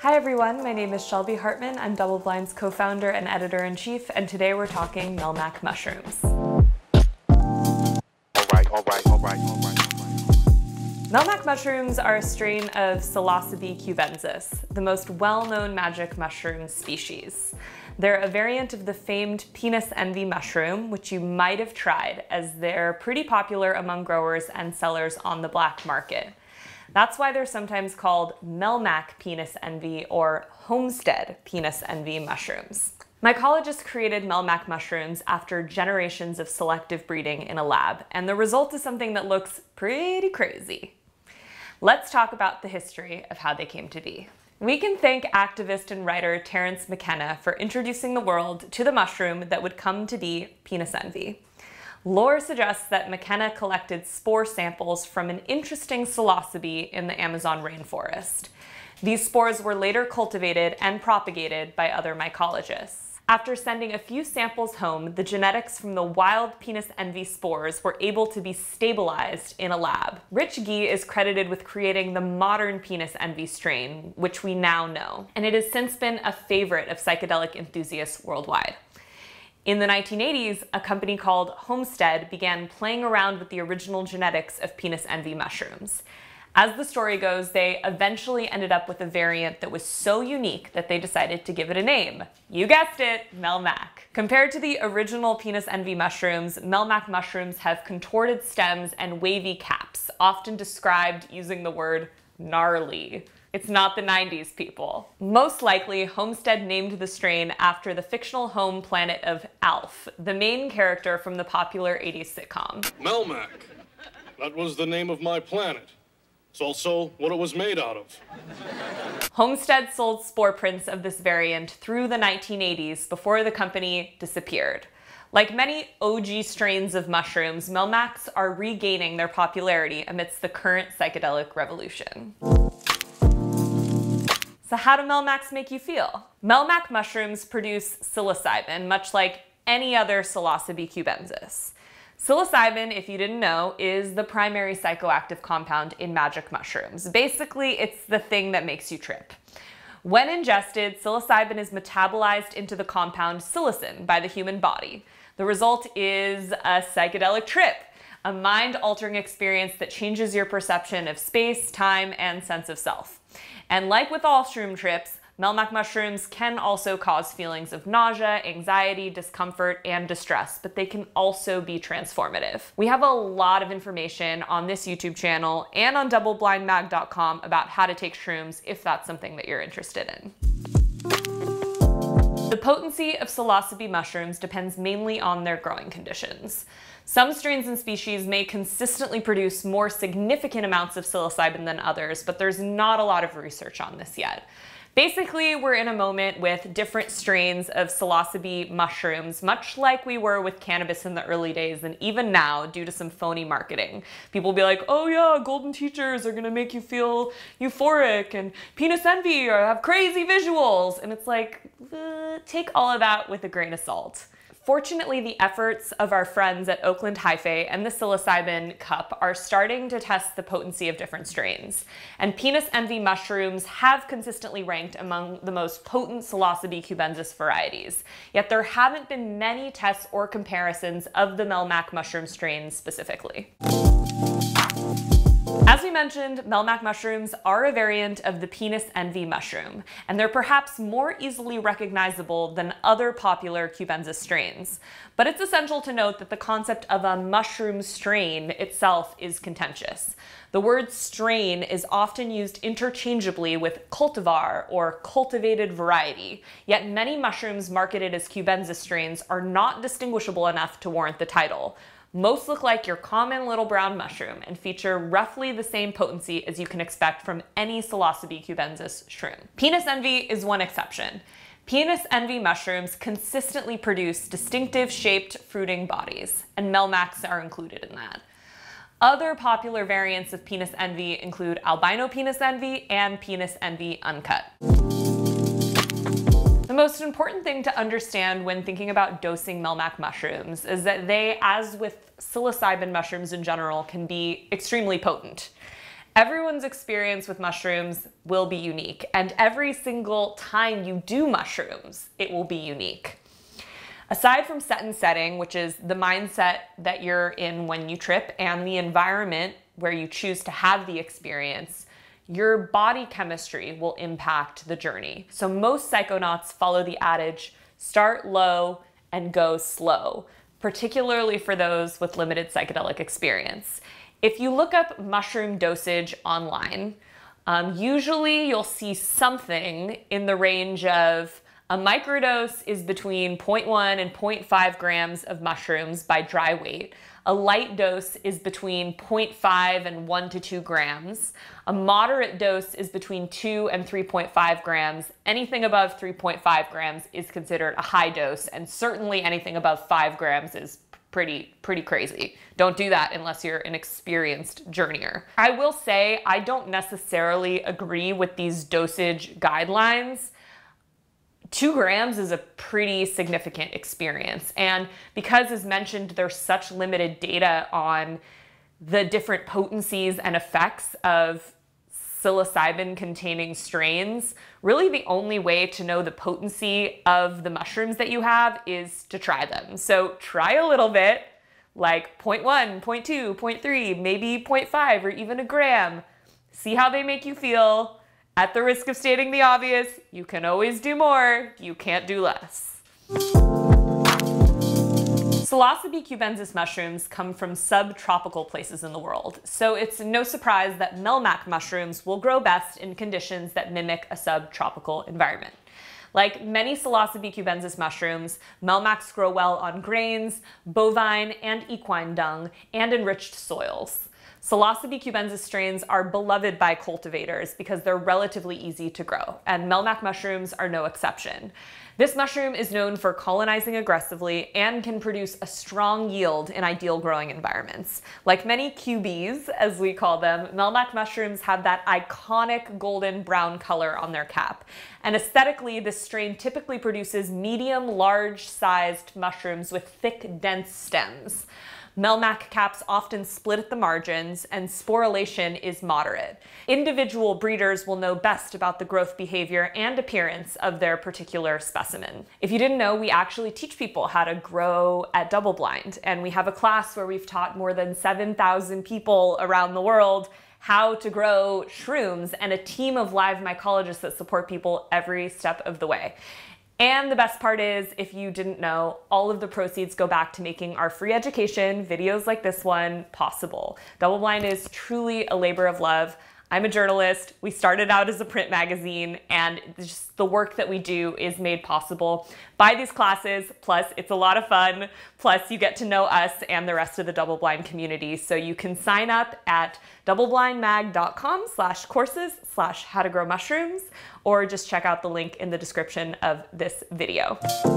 Hi everyone, my name is Shelby Hartman. I'm DoubleBlind's co-founder and editor-in-chief, and today we're talking Melmac mushrooms. Melmac mushrooms are a strain of Psilocybe cubensis, the most well-known magic mushroom species. They're a variant of the famed penis envy mushroom, which you might have tried, as they're pretty popular among growers and sellers on the black market. That's why they're sometimes called Melmac penis envy or homestead penis envy mushrooms. Mycologists created Melmac mushrooms after generations of selective breeding in a lab, and the result is something that looks pretty crazy. Let's talk about the history of how they came to be. We can thank activist and writer Terence McKenna for introducing the world to the mushroom that would come to be penis envy. Lore suggests that McKenna collected spore samples from an interesting psilocybe in the Amazon rainforest. These spores were later cultivated and propagated by other mycologists. After sending a few samples home, the genetics from the wild penis envy spores were able to be stabilized in a lab. Rich Gee is credited with creating the modern penis envy strain, which we now know, and it has since been a favorite of psychedelic enthusiasts worldwide. In the 1980s, a company called Homestead began playing around with the original genetics of penis envy mushrooms. As the story goes, they eventually ended up with a variant that was so unique that they decided to give it a name. You guessed it, Melmac. Compared to the original penis envy mushrooms, Melmac mushrooms have contorted stems and wavy caps, often described using the word gnarly. It's not the 90s, people. Most likely, Homestead named the strain after the fictional home planet of Alf, the main character from the popular 80s sitcom. Melmac. That was the name of my planet. It's also what it was made out of. Homestead sold spore prints of this variant through the 1980s before the company disappeared. Like many OG strains of mushrooms, Melmacs are regaining their popularity amidst the current psychedelic revolution. So how do Melmacs make you feel? Melmac mushrooms produce psilocybin, much like any other Psilocybe cubensis. Psilocybin, if you didn't know, is the primary psychoactive compound in magic mushrooms. Basically, it's the thing that makes you trip. When ingested, psilocybin is metabolized into the compound psilocin by the human body. The result is a psychedelic trip, a mind-altering experience that changes your perception of space, time, and sense of self. And like with all shroom trips, Melmac mushrooms can also cause feelings of nausea, anxiety, discomfort, and distress, but they can also be transformative. We have a lot of information on this YouTube channel and on doubleblindmag.com about how to take shrooms if that's something that you're interested in. The potency of psilocybe mushrooms depends mainly on their growing conditions. Some strains and species may consistently produce more significant amounts of psilocybin than others, but there's not a lot of research on this yet. Basically, we're in a moment with different strains of psilocybe mushrooms, much like we were with cannabis in the early days and even now due to some phony marketing. People will be like, oh yeah, golden teachers are gonna make you feel euphoric, and penis envy or have crazy visuals. And it's like, take all of that with a grain of salt. Fortunately, the efforts of our friends at Oakland Hyphae and the Psilocybin Cup are starting to test the potency of different strains. And penis envy mushrooms have consistently ranked among the most potent Psilocybe cubensis varieties. Yet there haven't been many tests or comparisons of the Melmac mushroom strains specifically. As we mentioned, Melmac mushrooms are a variant of the penis envy mushroom, and they're perhaps more easily recognizable than other popular cubensis strains. But it's essential to note that the concept of a mushroom strain itself is contentious. The word strain is often used interchangeably with cultivar or cultivated variety, yet many mushrooms marketed as cubensis strains are not distinguishable enough to warrant the title. Most look like your common little brown mushroom and feature roughly the same potency as you can expect from any Psilocybe cubensis shroom. Penis envy is one exception. Penis envy mushrooms consistently produce distinctive shaped fruiting bodies, and Melmacs are included in that. Other popular variants of penis envy include albino penis envy and penis envy uncut. The most important thing to understand when thinking about dosing Melmac mushrooms is that they, as with psilocybin mushrooms in general, can be extremely potent. Everyone's experience with mushrooms will be unique, and every single time you do mushrooms, it will be unique. Aside from set and setting, which is the mindset that you're in when you trip and the environment where you choose to have the experience, your body chemistry will impact the journey. So most psychonauts follow the adage, start low and go slow, particularly for those with limited psychedelic experience. If you look up mushroom dosage online, usually you'll see something in the range of a microdose is between 0.1 and 0.5 grams of mushrooms by dry weight. A light dose is between 0.5 and 1 to 2 grams. A moderate dose is between 2 and 3.5 grams. Anything above 3.5 grams is considered a high dose, and certainly anything above 5 grams is pretty crazy. Don't do that unless you're an experienced journeyer. I will say I don't necessarily agree with these dosage guidelines. 2 grams is a pretty significant experience. And because, as mentioned, there's such limited data on the different potencies and effects of psilocybin-containing strains, really the only way to know the potency of the mushrooms that you have is to try them. So try a little bit, like 0.1, 0.2, 0.3, maybe 0.5 or even a gram. See how they make you feel. At the risk of stating the obvious, you can always do more, you can't do less. Psilocybe cubensis mushrooms come from subtropical places in the world, so it's no surprise that Melmac mushrooms will grow best in conditions that mimic a subtropical environment. Like many Psilocybe cubensis mushrooms, Melmacs grow well on grains, bovine and equine dung, and enriched soils. Psilocybe cubensis strains are beloved by cultivators because they're relatively easy to grow, and Melmac mushrooms are no exception. This mushroom is known for colonizing aggressively and can produce a strong yield in ideal growing environments. Like many QBs, as we call them, Melmac mushrooms have that iconic golden brown color on their cap. And aesthetically, this strain typically produces medium, large-sized mushrooms with thick, dense stems. Melmac caps often split at the margins, and sporulation is moderate. Individual breeders will know best about the growth behavior and appearance of their particular specimen. If you didn't know, we actually teach people how to grow at DoubleBlind, and we have a class where we've taught more than 7,000 people around the world how to grow shrooms, and a team of live mycologists that support people every step of the way. And the best part is, if you didn't know, all of the proceeds go back to making our free education, videos like this one, possible. DoubleBlind is truly a labor of love. I'm a journalist. We started out as a print magazine, and just the work that we do is made possible by these classes. Plus, it's a lot of fun. Plus, you get to know us and the rest of the DoubleBlind community. So you can sign up at doubleblindmag.com/courses/how-to-grow-mushrooms, or just check out the link in the description of this video.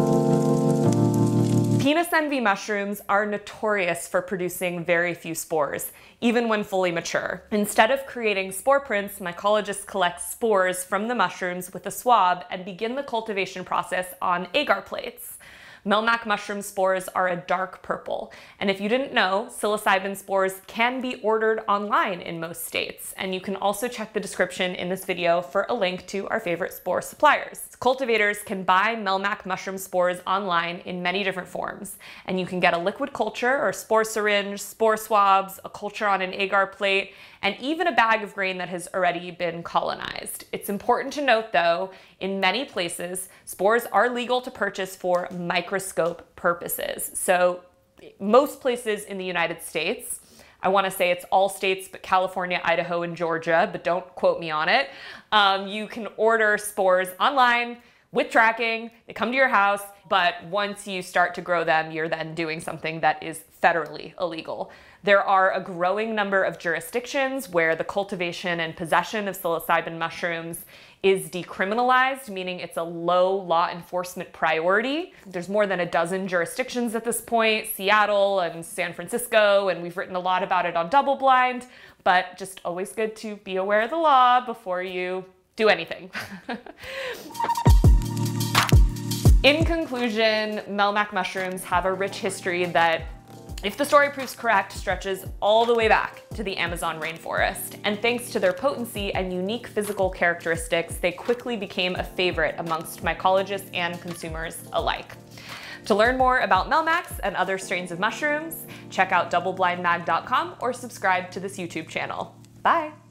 Penis envy mushrooms are notorious for producing very few spores, even when fully mature. Instead of creating spore prints, mycologists collect spores from the mushrooms with a swab and begin the cultivation process on agar plates. Melmac mushroom spores are a dark purple. And if you didn't know, psilocybin spores can be ordered online in most states. And you can also check the description in this video for a link to our favorite spore suppliers. Cultivators can buy Melmac mushroom spores online in many different forms. And you can get a liquid culture or spore syringe, spore swabs, a culture on an agar plate, and even a bag of grain that has already been colonized. It's important to note though, in many places, spores are legal to purchase for microscope purposes. So most places in the United States, I want to say it's all states but California, Idaho, and Georgia, but don't quote me on it. You can order spores online with tracking. They come to your house, but once you start to grow them, you're then doing something that is federally illegal. There are a growing number of jurisdictions where the cultivation and possession of psilocybin mushrooms is decriminalized, meaning it's a low law enforcement priority. There's more than a dozen jurisdictions at this point, Seattle and San Francisco, and we've written a lot about it on DoubleBlind, but just always good to be aware of the law before you do anything. In conclusion, Melmac mushrooms have a rich history that if the story proves correct, stretches all the way back to the Amazon rainforest. And thanks to their potency and unique physical characteristics, they quickly became a favorite amongst mycologists and consumers alike. To learn more about Melmacs and other strains of mushrooms, check out doubleblindmag.com or subscribe to this YouTube channel. Bye.